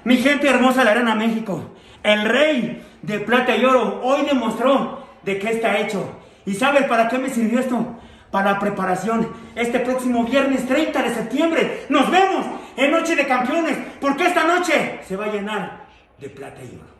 Mi gente hermosa de la Arena México, el rey de plata y oro hoy demostró de qué está hecho. ¿Y sabes para qué me sirvió esto? Para la preparación. Este próximo viernes 30 de septiembre nos vemos en Noche de Campeones, porque esta noche se va a llenar de plata y oro.